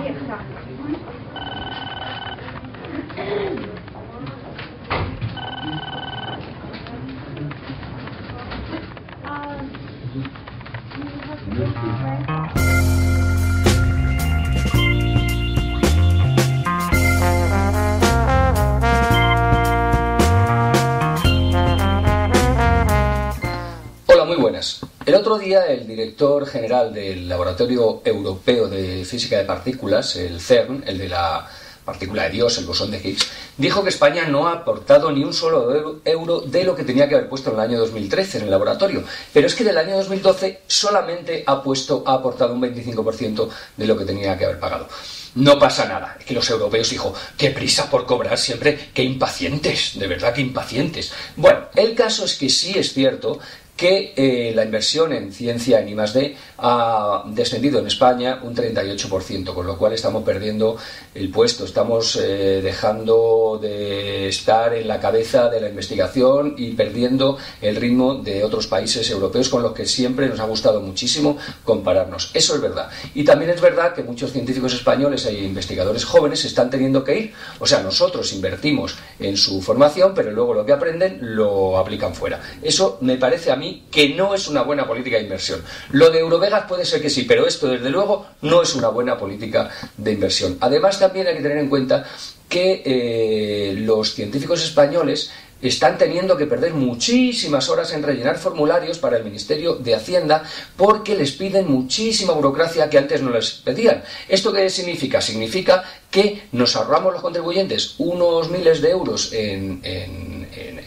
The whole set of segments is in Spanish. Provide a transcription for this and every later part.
Hola, muy buenas. El otro día el director general del Laboratorio Europeo de Física de Partículas, el CERN, el de la partícula de Dios, el bosón de Higgs, dijo que España no ha aportado ni un solo euro de lo que tenía que haber puesto en el año 2013 en el laboratorio. Pero es que del año 2012 solamente ha aportado un 25% de lo que tenía que haber pagado. No pasa nada. Es que los europeos, hijo, qué prisa por cobrar siempre, qué impacientes, de verdad que impacientes. Bueno, el caso es que sí es cierto que la inversión en ciencia en I+D ha descendido en España un 38%, con lo cual estamos perdiendo el puesto, estamos dejando de estar en la cabeza de la investigación y perdiendo el ritmo de otros países europeos con los que siempre nos ha gustado muchísimo compararnos. Eso es verdad. Y también es verdad que muchos científicos españoles e investigadores jóvenes se están teniendo que ir. O sea, nosotros invertimos en su formación, pero luego lo que aprenden lo aplican fuera. Eso me parece a mí que no es una buena política de inversión. Lo de Eurovegas puede ser que sí, pero esto desde luego no es una buena política de inversión. Además también hay que tener en cuenta que los científicos españoles están teniendo que perder muchísimas horas en rellenar formularios para el Ministerio de Hacienda porque les piden muchísima burocracia que antes no les pedían. ¿Esto qué significa? Significa que nos ahorramos los contribuyentes unos miles de euros en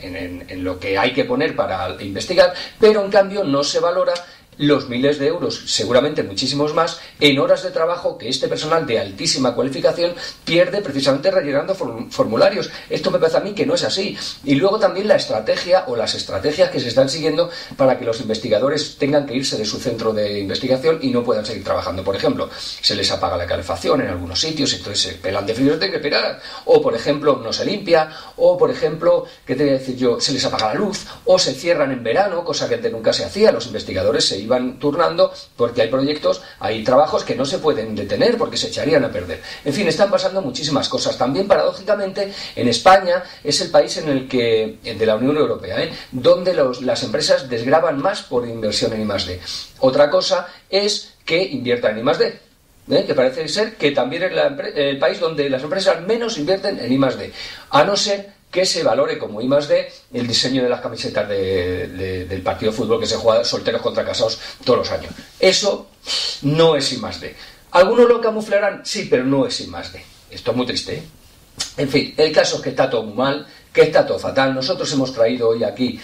lo que hay que poner para investigar, pero en cambio no se valora los miles de euros, seguramente muchísimos más, en horas de trabajo que este personal de altísima cualificación pierde precisamente rellenando formularios. Esto me parece a mí que no es así. Y luego también la estrategia o las estrategias que se están siguiendo para que los investigadores tengan que irse de su centro de investigación y no puedan seguir trabajando. Por ejemplo, se les apaga la calefacción en algunos sitios, entonces se pelan de frío y se tienen que esperar. O, por ejemplo, no se limpia. O, por ejemplo, ¿qué te voy a decir yo? Se les apaga la luz. O se cierran en verano, cosa que antes nunca se hacía. Los investigadores se iban turnando porque hay proyectos, hay trabajos que no se pueden detener porque se echarían a perder. En fin, están pasando muchísimas cosas. También, paradójicamente, en España es el país en el que, de la Unión Europea, donde las empresas desgravan más por inversión en I+D. Otra cosa es que inviertan en I+D. Que parece ser que también es el país donde las empresas menos invierten en I+D, a no ser que se valore como I+D el diseño de las camisetas del partido de fútbol que se juega solteros contra casados todos los años. Eso no es I+D. ¿Algunos lo camuflarán? Sí, pero no es I+D. Esto es muy triste, ¿eh? En fin, el caso es que está todo muy mal, que está todo fatal. Nosotros hemos traído hoy aquí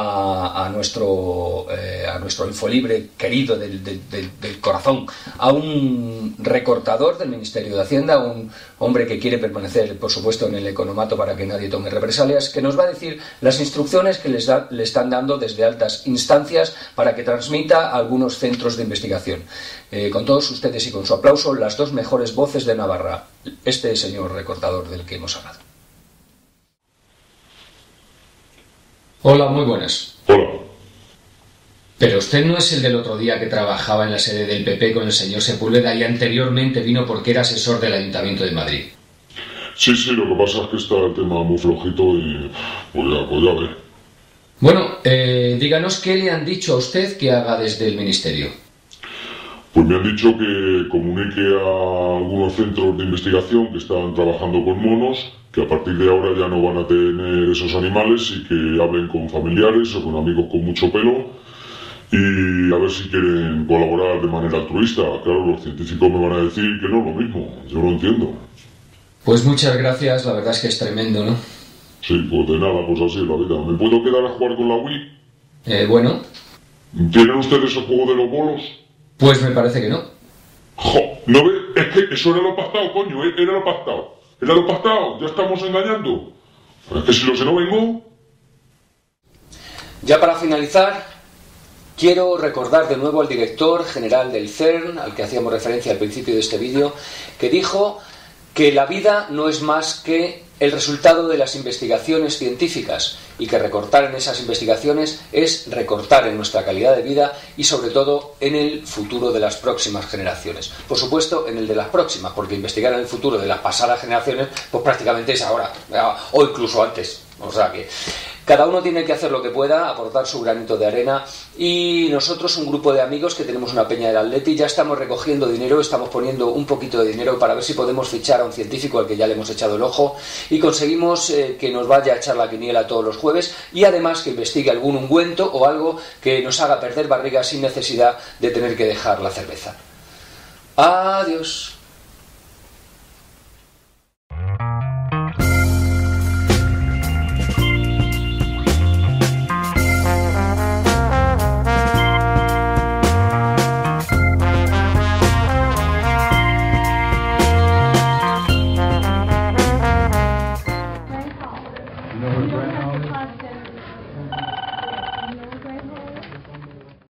a nuestro Infolibre querido del corazón, a un recortador del Ministerio de Hacienda, un hombre que quiere permanecer, por supuesto, en el economato para que nadie tome represalias, que nos va a decir las instrucciones que le están dando desde altas instancias para que transmita a algunos centros de investigación. Con todos ustedes y con su aplauso, las dos mejores voces de Navarra, este señor recortador del que hemos hablado. Hola, muy buenas. Hola. Pero usted no es el del otro día que trabajaba en la sede del PP con el señor Sepúlveda y anteriormente vino porque era asesor del Ayuntamiento de Madrid. Sí, lo que pasa es que está el tema muy flojito y pues ya ver. Bueno, díganos qué le han dicho a usted que haga desde el Ministerio. Pues me han dicho que comunique a algunos centros de investigación que están trabajando con monos, que a partir de ahora ya no van a tener esos animales y que hablen con familiares o con amigos con mucho pelo y a ver si quieren colaborar de manera altruista. Claro, los científicos me van a decir que no es lo mismo, yo lo entiendo. Pues muchas gracias, la verdad es que es tremendo, ¿no? Sí, pues de nada, pues así es la vida. ¿Me puedo quedar a jugar con la Wii? Bueno. ¿Tienen ustedes el juego de los bolos? Pues me parece que no. ¡Jo! ¿No ve? Es que eso era lo pactado, coño, era lo pactado. Era lo pactado, ya estamos engañando. Es que si lo sé no vengo... Ya para finalizar, quiero recordar de nuevo al director general del CERN, al que hacíamos referencia al principio de este vídeo, que dijo que la vida no es más que el resultado de las investigaciones científicas y que recortar en esas investigaciones es recortar en nuestra calidad de vida y sobre todo en el futuro de las próximas generaciones. Por supuesto, en el de las próximas, porque investigar en el futuro de las pasadas generaciones pues prácticamente es ahora, o incluso antes. O sea que cada uno tiene que hacer lo que pueda, aportar su granito de arena, y nosotros, un grupo de amigos que tenemos una peña del Atleti, ya estamos recogiendo dinero, estamos poniendo un poquito de dinero para ver si podemos fichar a un científico al que ya le hemos echado el ojo y conseguimos que nos vaya a echar la quiniela todos los jueves y además que investigue algún ungüento o algo que nos haga perder barriga sin necesidad de tener que dejar la cerveza. Adiós.